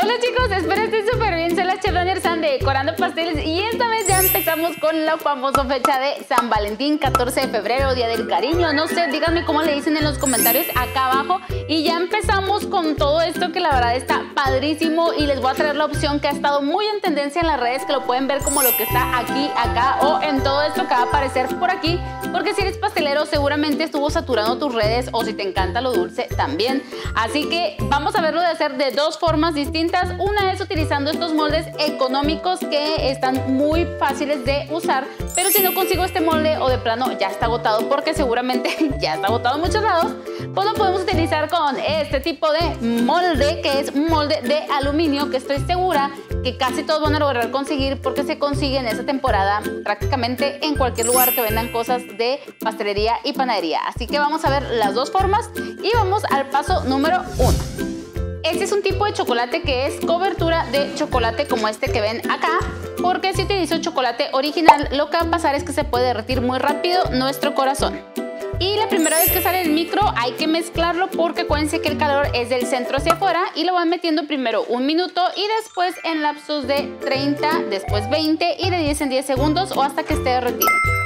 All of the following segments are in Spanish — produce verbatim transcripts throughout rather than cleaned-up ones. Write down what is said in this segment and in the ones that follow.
Hola chicos, espero estén súper bien. Soy la Chef Daniel San de Decorando Pasteles y esta vez ya empezamos con la famosa fecha de San Valentín, catorce de febrero, Día del Cariño. No sé, díganme cómo le dicen en los comentarios acá abajo. Y ya empezamos con todo esto que la verdad está padrísimo y les voy a traer la opción que ha estado muy en tendencia en las redes, que lo pueden ver como lo que está aquí, acá o en todo esto que va a aparecer por aquí. Porque si eres pastelero seguramente estuvo saturando tus redes, o si te encanta lo dulce también. Así que vamos a verlo de hacer de dos formas distintas. Una es utilizando estos moldes económicos que están muy fáciles de usar, pero si no consigo este molde o de plano ya está agotado, porque seguramente ya está agotado en muchos lados, pues lo podemos utilizar con este tipo de molde, que es un molde de aluminio que estoy segura que casi todos van a lograr conseguir, porque se consigue en esta temporada prácticamente en cualquier lugar que vendan cosas de pastelería y panadería. Así que vamos a ver las dos formas y vamos al paso número uno. Este es un tipo de chocolate que es cobertura de chocolate como este que ven acá, porque si utilizo chocolate original lo que va a pasar es que se puede derretir muy rápido nuestro corazón. Y la primera vez que sale el micro hay que mezclarlo, porque acuérdense que el calor es del centro hacia afuera, y lo van metiendo primero un minuto y después en lapsos de treinta, después veinte y de diez en diez segundos o hasta que esté derretido.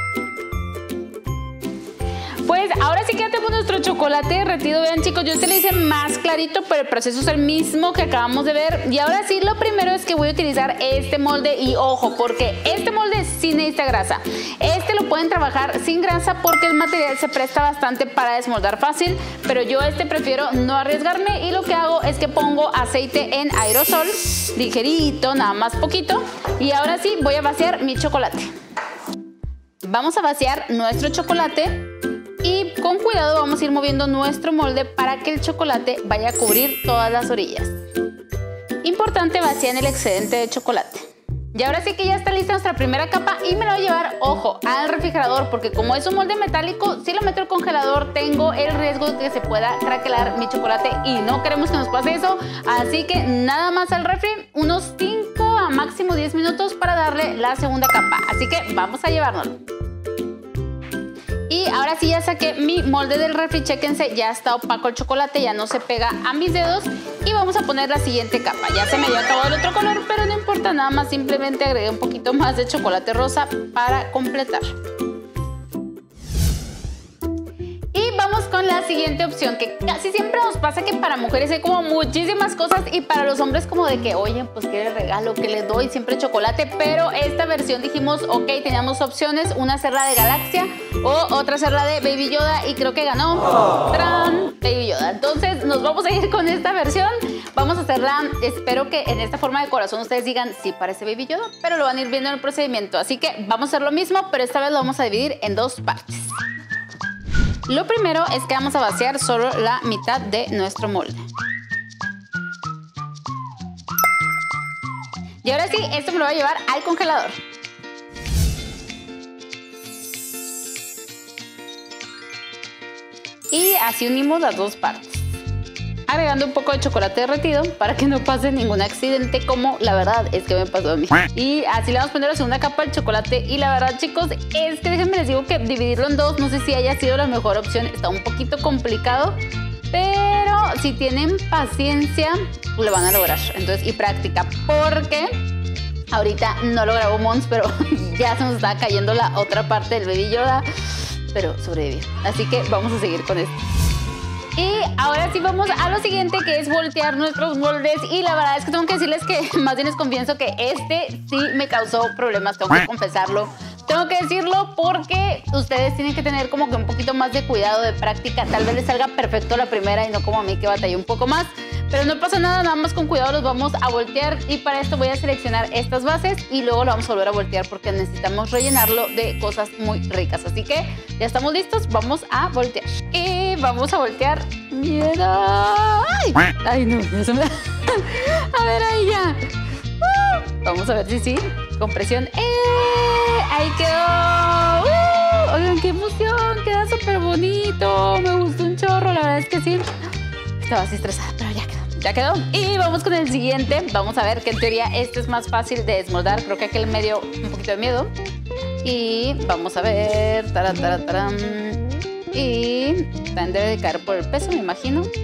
Pues ahora sí que ya tenemos nuestro chocolate derretido. Vean chicos, yo se le hice más clarito, pero el proceso es el mismo que acabamos de ver. Y ahora sí, lo primero es que voy a utilizar este molde. Y ojo, porque este molde sí necesita grasa. Este lo pueden trabajar sin grasa porque el material se presta bastante para desmoldar fácil, pero yo este prefiero no arriesgarme, y lo que hago es que pongo aceite en aerosol, ligerito, nada más poquito. Y ahora sí voy a vaciar mi chocolate. Vamos a vaciar nuestro chocolate. Y con cuidado vamos a ir moviendo nuestro molde para que el chocolate vaya a cubrir todas las orillas. Importante vaciar el excedente de chocolate. Y ahora sí que ya está lista nuestra primera capa y me la voy a llevar, ojo, al refrigerador, porque como es un molde metálico, si lo meto al congelador tengo el riesgo de que se pueda craquelar mi chocolate y no queremos que nos pase eso. Así que nada más al refri, unos cinco a máximo diez minutos para darle la segunda capa. Así que vamos a llevárnoslo. Y ahora sí ya saqué mi molde del refri, chéquense, ya está opaco el chocolate, ya no se pega a mis dedos. Y vamos a poner la siguiente capa. Ya se me dio acabado el otro color, pero no importa, nada más simplemente agregué un poquito más de chocolate rosa para completar. Y vamos con la siguiente opción, que casi siempre nos pasa que para mujeres hay como muchísimas cosas y para los hombres como de que, oye, pues qué le regalo, qué le doy, siempre chocolate. Pero esta versión dijimos, ok, teníamos opciones, una hacerla de Galaxia o otra hacerla de Baby Yoda, y creo que ganó oh. ¡Tran! Baby Yoda. Entonces nos vamos a ir con esta versión. Vamos a hacerla, espero que en esta forma de corazón ustedes digan, sí parece Baby Yoda, pero lo van a ir viendo en el procedimiento. Así que vamos a hacer lo mismo, pero esta vez lo vamos a dividir en dos partes. Lo primero es que vamos a vaciar solo la mitad de nuestro molde. Y ahora sí, esto me lo voy a llevar al congelador. Y así unimos las dos partes, agregando un poco de chocolate derretido para que no pase ningún accidente, como la verdad es que me pasó a mí. Y así le vamos a poner la segunda capa del chocolate. Y la verdad chicos, es que déjenme les digo que dividirlo en dos no sé si haya sido la mejor opción. Está un poquito complicado, pero si tienen paciencia lo van a lograr. Entonces, y práctica, porque ahorita no lo grabó Mons, pero ya se nos está cayendo la otra parte del Baby Yoda, pero sobrevivió. Así que vamos a seguir con esto. Y ahora sí vamos a lo siguiente, que es voltear nuestros moldes. Y la verdad es que tengo que decirles que más bien les confieso que este sí me causó problemas, tengo que confesarlo. Tengo que decirlo porque ustedes tienen que tener como que un poquito más de cuidado, de práctica. Tal vez les salga perfecto la primera y no como a mí, que batallé un poco más. Pero no pasa nada, nada más con cuidado los vamos a voltear. Y para esto voy a seleccionar estas bases y luego lo vamos a volver a voltear porque necesitamos rellenarlo de cosas muy ricas. Así que ya estamos listos, vamos a voltear. Y vamos a voltear. ¡Mira! ¡Ay! ¡Ay, no! Ya se me... A ver, ahí ya. Uh, vamos a ver si sí. Con presión. ¡Eh! ¡Ahí quedó! Uh, oigan, qué emoción. Queda súper bonito. Me gustó un chorro, la verdad es que sí. Estaba así estresada, pero ya quedó. Ya quedó. Y vamos con el siguiente. Vamos a ver que en teoría este es más fácil de desmoldar. Creo que aquel me dio un poquito de miedo. Y vamos a ver. Taran, taran, taran. Y también debe de caer por el peso, me imagino.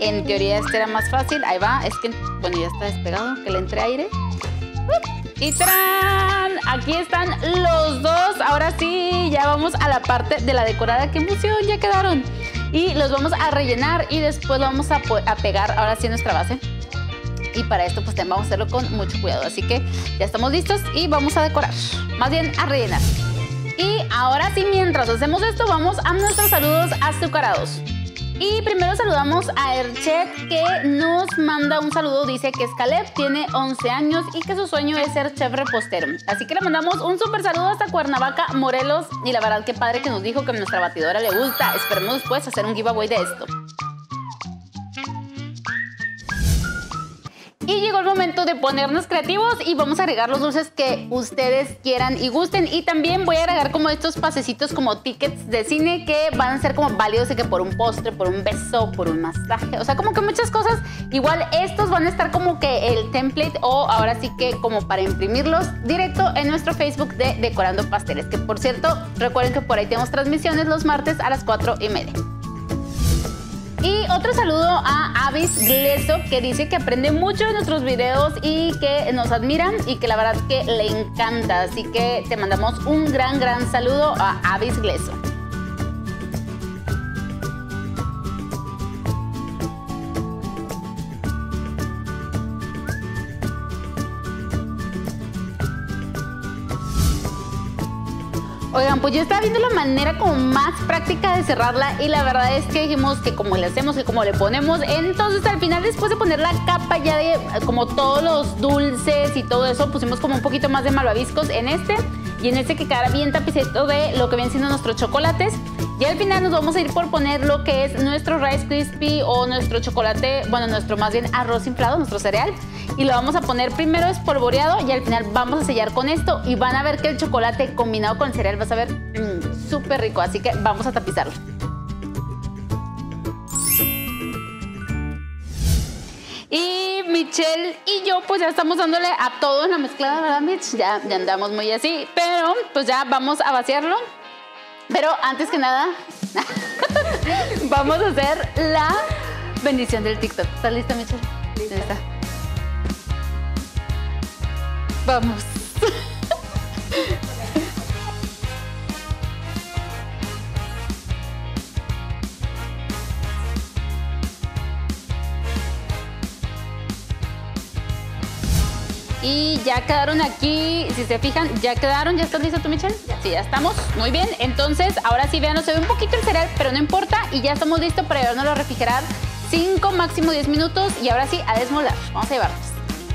en teoría este era más fácil. Ahí va, es que, bueno, ya está despegado, que le entre aire. Y ¡tarán! Aquí están los dos. Ahora sí, ya vamos a la parte de la decorada. ¡Qué emoción! Ya quedaron. Y los vamos a rellenar y después lo vamos a, a pegar ahora sí en nuestra base. Y para esto pues vamos a hacerlo con mucho cuidado. Así que ya estamos listos y vamos a decorar. Más bien a rellenar. Y ahora sí, mientras hacemos esto, vamos a nuestros saludos azucarados. Y primero saludamos a Erchet, que nos manda un saludo. Dice que es Caleb, tiene once años y que su sueño es ser chef repostero. Así que le mandamos un súper saludo hasta Cuernavaca, Morelos. Y la verdad, qué padre que nos dijo que a nuestra batidora le gusta. Esperemos después hacer un giveaway de esto. Y llegó el momento de ponernos creativos y vamos a agregar los dulces que ustedes quieran y gusten. Y también voy a agregar como estos pasecitos como tickets de cine que van a ser como válidos de que por un postre, por un beso, por un masaje. O sea, como que muchas cosas. Igual estos van a estar como que el template o ahora sí que como para imprimirlos directo en nuestro Facebook de Decorando Pasteles. Que por cierto, recuerden que por ahí tenemos transmisiones los martes a las cuatro y media. Y otro saludo a Avis Gleso, que dice que aprende mucho de nuestros videos y que nos admiran y que la verdad que le encanta. Así que te mandamos un gran, gran saludo a Avis Gleso. Oigan, pues yo estaba viendo la manera como más práctica de cerrarla y la verdad es que dijimos que como le hacemos y como le ponemos, entonces al final después de poner la capa ya de como todos los dulces y todo eso, pusimos como un poquito más de malvaviscos en este y en este que quedara bien tapicito de lo que vienen siendo nuestros chocolates. Y al final nos vamos a ir por poner lo que es nuestro Rice Krispie o nuestro chocolate, bueno, nuestro más bien arroz inflado, nuestro cereal. Y lo vamos a poner primero espolvoreado y al final vamos a sellar con esto y van a ver que el chocolate combinado con el cereal vas a ver mmm, súper rico, así que vamos a tapizarlo. Y Michelle y yo pues ya estamos dándole a todo en la mezclada, ¿verdad, Mitch? Ya, ya andamos muy así, pero pues ya vamos a vaciarlo. Pero antes que nada, vamos a hacer la bendición del TikTok. ¿Estás lista, Michelle? Lista. ¿Lista? Vamos. Y ya quedaron aquí, si se fijan, ya quedaron. ¿Ya estás lista tú, Michelle? Ya. Sí, ya estamos. Muy bien. Entonces, ahora sí, vean, se ve un poquito el cereal, pero no importa. Y ya estamos listos para llevarnos a refrigerar cinco, máximo diez minutos. Y ahora sí, a desmoldar. Vamos a llevarnos.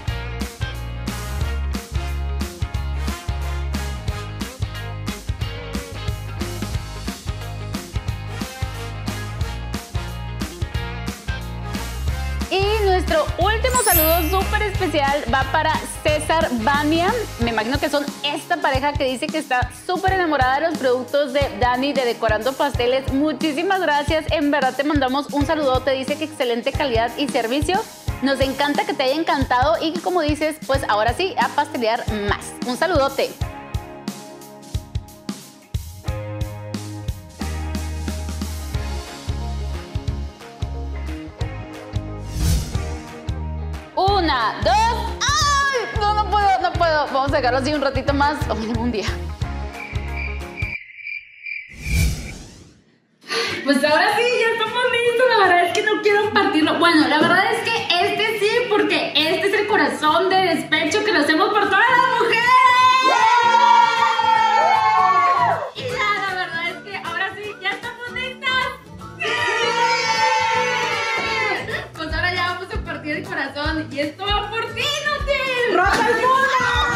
Y nuestro último saludo súper especial va para César Bania. Me imagino que son esta pareja que dice que está súper enamorada de los productos de Dani de Decorando Pasteles. Muchísimas gracias. En verdad te mandamos un saludote. Dice que excelente calidad y servicio. Nos encanta que te haya encantado y que, como dices, pues ahora sí, a pastelear más. Un saludote. Una, dos. ¡Ay! No, no puedo, no puedo. Vamos a dejarlo así un ratito más. O mínimo un día. Pues ahora sí, ya estamos listos. La verdad es que no quiero partirlo. Bueno, la verdad es que este sí, porque este es el corazón de despecho que lo hacemos por todas las mujeres. Y ya, la verdad es que ahora sí, ya estamos listas. Pues ahora ya vamos a partir el corazón. Y esto va por ti, Nutil. ¡Ropa el mundo!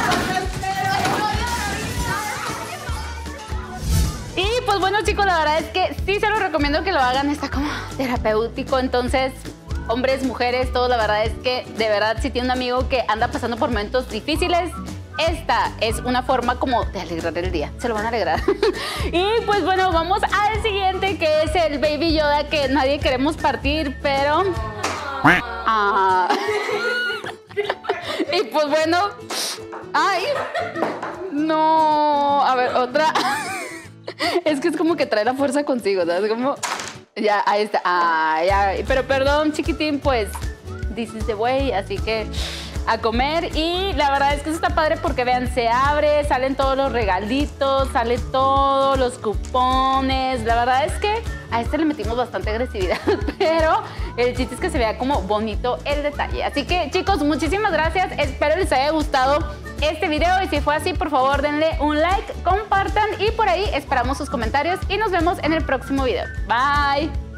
Y pues bueno, chicos, la verdad es que sí se los recomiendo que lo hagan. Está como terapéutico. Entonces, hombres, mujeres, todos, la verdad es que de verdad si tiene un amigo que anda pasando por momentos difíciles, esta es una forma como de alegrar el día. Se lo van a alegrar. Y pues bueno, vamos al siguiente, que es el Baby Yoda, que nadie queremos partir, pero... Ah. Y pues bueno... ¡Ay! No... A ver, otra... Es que es como que trae la fuerza consigo, ¿sabes? Como... Ya, ahí está. Ah, ya. Pero perdón, chiquitín, pues, this is the way, así que a comer. Y la verdad es que eso está padre porque vean, se abre, salen todos los regalitos, sale todos los cupones. La verdad es que a este le metimos bastante agresividad, pero el chiste es que se vea como bonito el detalle. Así que, chicos, muchísimas gracias. Espero les haya gustado este video y si fue así, por favor, denle un like, compartan y por ahí esperamos sus comentarios y nos vemos en el próximo video. Bye.